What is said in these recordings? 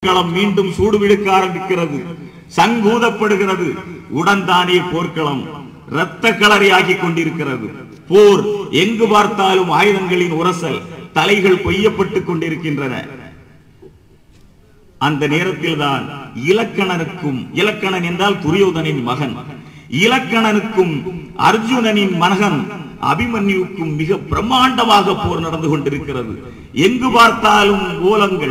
களம் மீண்டும் சூடுவிடுக்க ஆரம்பிக்கிறது, சங்கூதப்படுகிறது. உடன்தானே போர்க்களம் இரத்த களரி ஆகிக் கொண்டிருக்கிறது. போர் எங்கு பார்த்தாலும் ஆயுதங்களின் உரசல், தலைகள் கொய்யப்பட்டுக் கொண்டிருக்கின்றன. அந்த நேரத்தில் தான் இலக்கணனுக்கும், இலக்கணன் என்றால் துரியோதனின் மகன், இலக்கணனுக்கும் அர்ஜுனனின் மகன் அபிமன்யுக்கும் மிக பிரம்மாண்டமாக போர் நடந்து கொண்டிருக்கிறது. எங்கு பார்த்தாலும் கோலங்கள்.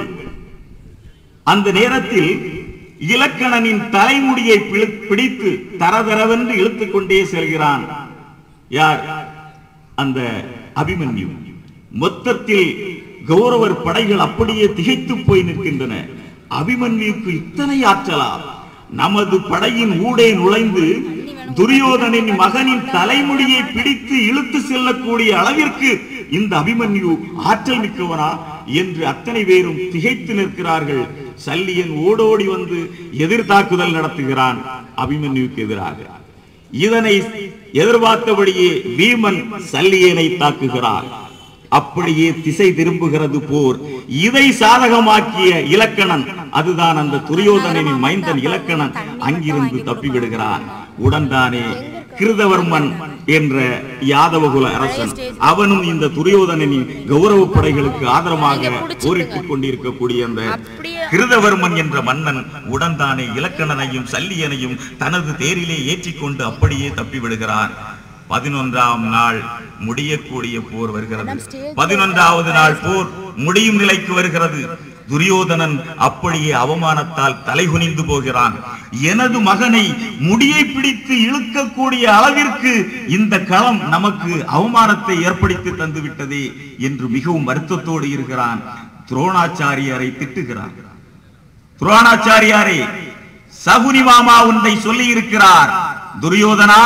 அந்த நேரத்தில் இலக்கணனின் தலைமுடியை பிடித்து தரதரவென்று இழுத்துக் கொண்டே செல்கிறான். யார்? அந்த அபிமன்யு. மொத்தத்தில் கௌரவர் படைகள் அப்படியே திகைத்து போய் நிற்கின்றன. அபிமன்யுக்கு இத்தனை ஆற்றலா? நமது படையின் ஊடே நுழைந்து துரியோதனின் மகனின் தலைமுடியை பிடித்து இழுத்து செல்லக்கூடிய அளவிற்கு இந்த அபிமன்யு ஆற்றல் மிக்கவனா என்று அத்தனை பேரும் திகைத்து நிற்கிறார்கள். சல்லியன் ஓடோடி வந்து எதிர்த்தாக்குதல் நடத்துகிறான் அபிமன்யுக்கு எதிராக. இதனை எதிர்பார்த்தபடியே பீமன் சல்லியனை தாக்குகிறார். அப்படியே திசை திரும்புகிறது போர். இதை சாதகமாக்கிய இலக்கணன், அதுதான் அந்த துரியோதனின் மைந்தன் இலக்கணன், அங்கிருந்து தப்பிவிடுகிறான். உடன்தானே கிருதவர்மன் என்ற யாதவகுல அரசன், அவனும் இந்த துரியோதனின் கௌரவ படைகளுக்கு ஆதரவாக போரிட்டுக் கொண்டிருக்கக்கூடிய அந்த கிருதவர்மன் என்ற மன்னன் உடன்தானே இலக்கணனையும் சல்லியனையும் தனது தேரிலே ஏற்றிக்கொண்டு அப்படியே தப்பிவிடுகிறான். 11ஆம் நாள் முடியக்கூடிய போர் வருகிறது. 11வது நாள் போர் முடியும் நிலைக்கு வருகிறது. துரியோதனன் அப்படியே அவமானத்தால் தலைகுனிந்து போகிறான். எனது மகனை முடியை பிடித்து இழுக்கக்கூடிய அளவிற்கு இந்த களம் நமக்கு அவமானத்தை ஏற்படுத்தி தந்து விட்டதே என்று மிகவும் வருத்தத்தோடு இருக்கிறான். துரோணாச்சாரியாரை திட்டுகிறான். துரோணாச்சாரியாரே, சகுனி மாமா உன்னை சொல்லி இருக்கிறார், துரியோதனா,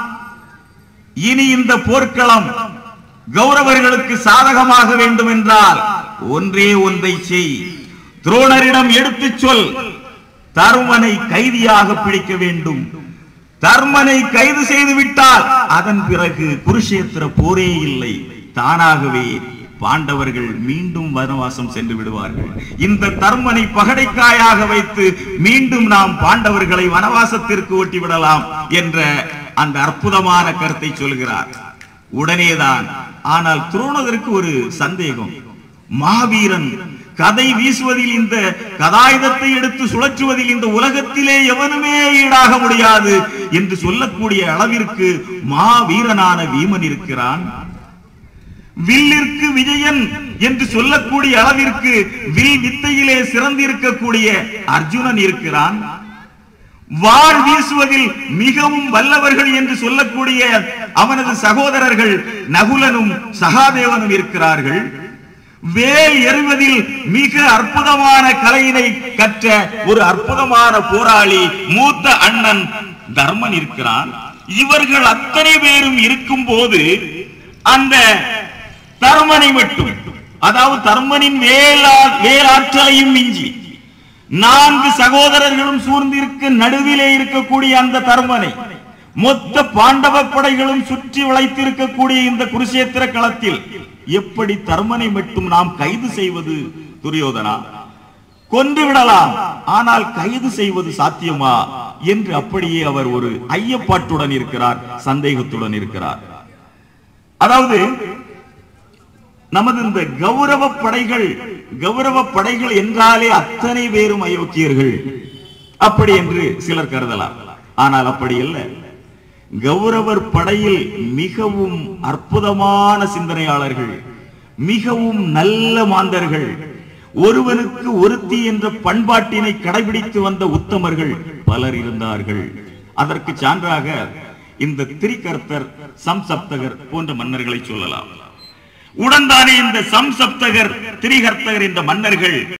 இனி இந்த போர்க்களம் கௌரவர்களுக்கு சாதகமாக வேண்டும் என்றால் ஒன்றே ஒன்றை செய். துரோணரிடம் எடுத்துச் சொல், தர்மனை கைதியாக பிடிக்க வேண்டும். தர்மனை கைது செய்து விட்டால் அதன் பிறகு குருஷேத்திர போரே இல்லை. தானாகவே பாண்டவர்கள் மீண்டும் வனவாசம் சென்று விடுவார்கள். இந்த தர்மனை பகடைக்காயாக வைத்து மீண்டும் நாம் பாண்டவர்களை வனவாசத்திற்கு ஓட்டி விடலாம் என்ற அந்த அற்புதமான கருத்தை சொல்கிறார். உடனேதான் ஆனால் துரோணருக்கு ஒரு சந்தேகம். மாவீரன் கதை வீசுவதில், இந்த கதாயுதத்தை எடுத்து சுழற்றுவதில் இந்த உலகத்திலே எவனுமே ஈடாக முடியாது என்று சொல்லக்கூடிய அளவிற்கு மாவீரனான வீமன் இருக்கிறான். வில்லிற்கு விஜயன் என்று சொல்லக்கூடிய அளவிற்கு வில் வித்தையிலே சிறந்திருக்கக்கூடிய அர்ஜுனன் இருக்கிறான். வாள் வீசுவதில் மிகவும் வல்லவர்கள் என்று சொல்லக்கூடிய அவனது சகோதரர்கள் நகுலனும் சகாதேவனும் இருக்கிறார்கள். வேல் எறிவதில் மிக அற்புதமான கலையினை கற்ற ஒரு அற்புதமான போராளி மூத்த அண்ணன் தர்மன் இருக்கிறான். இவர்கள் அத்தனை பேரும் இருக்கும் போது அந்த தர்மனை மட்டும், அதாவது தர்மனின் வேலாற்றலையும் மிஞ்சி 4 சகோதரர்களும் சூழ்ந்திருக்க நடுவிலே இருக்கக்கூடிய அந்த தர்மனை மொத்த பாண்டவ படைகளும் சுற்றி வளைத்திருக்கக்கூடிய இந்த குருஷேத்திர களத்தில் எப்படி தர்மனை மட்டும் நாம் கைது செய்வது? துரியோதனா, கொன்று விடலாம், ஆனால் கைது செய்வது சாத்தியமா என்று அப்படியே அவர் ஒரு ஐயப்பாட்டுடன் இருக்கிறார், சந்தேகத்துடன் இருக்கிறார். அதாவது நமது இந்த கௌரவ படைகள் என்றாலே அத்தனை பேரும் அயோக்கியர்கள் அப்படி என்று சிலர் கருதலாம். ஆனால் அப்படி அல்ல. கௌரவர் படையில் மிகவும் அற்புதமான சிந்தனையாளர்கள், மிகவும் நல்ல மாந்தர்கள், ஒருவனுக்கு ஒருத்தி என்ற பண்பாட்டினை கடைபிடித்து வந்த உத்தமர்கள் பலர் இருந்தார்கள். அதற்கு சான்றாக இந்த திரிகர்த்தர், சம்சப்தகர் போன்ற மன்னர்களை சொல்லலாம். உடன்தானே இந்த சம்சப்தகர், திரிகர்த்தகர் என்ற மன்னர்கள்